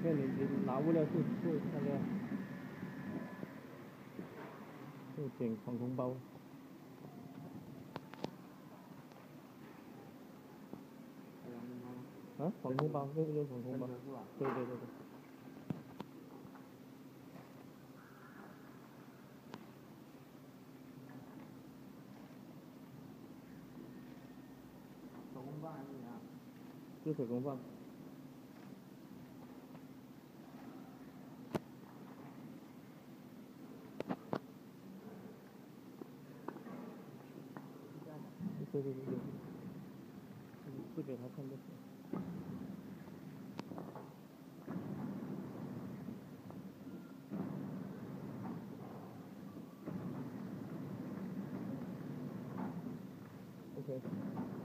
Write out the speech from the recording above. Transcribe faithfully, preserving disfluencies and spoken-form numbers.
面你你拿物料去做那个，就捡防空包。啊，防空包，这个就是防空包，对对对对。 手工棒还是怎样？ 就手工棒。对对对对，试给他看就行。OK。